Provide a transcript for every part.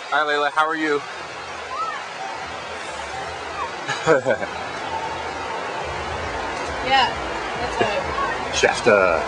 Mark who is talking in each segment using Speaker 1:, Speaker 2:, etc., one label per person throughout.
Speaker 1: Hi, Layla. How are you?
Speaker 2: Yeah, that's right.
Speaker 1: Shafter.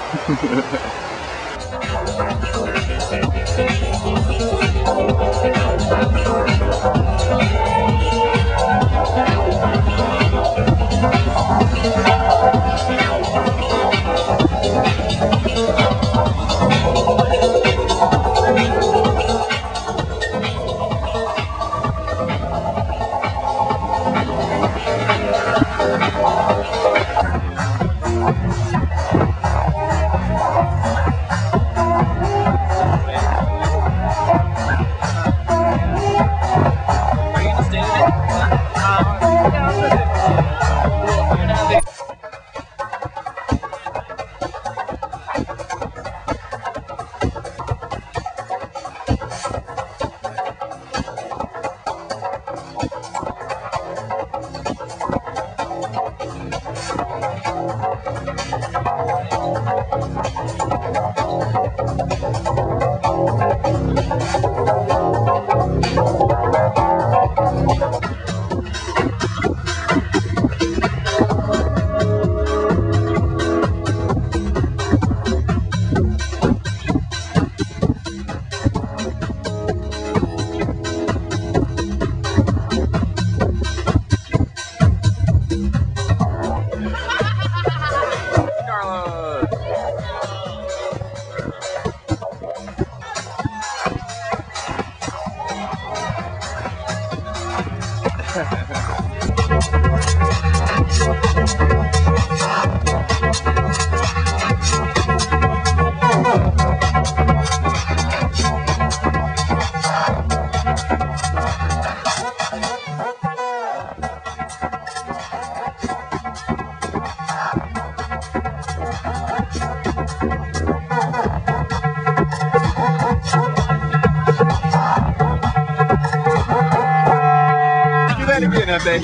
Speaker 1: Do that again, Hefe.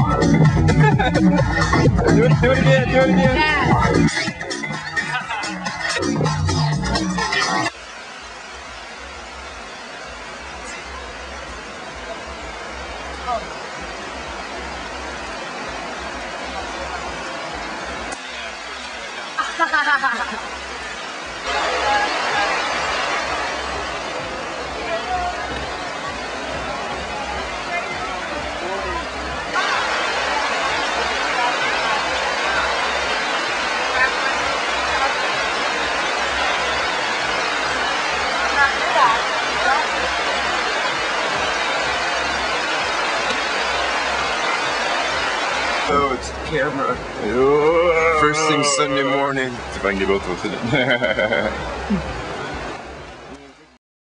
Speaker 1: do it again, do it again.
Speaker 2: Yeah.
Speaker 1: Oh, it's the camera. First thing Sunday morning. See if I can get both of us in it.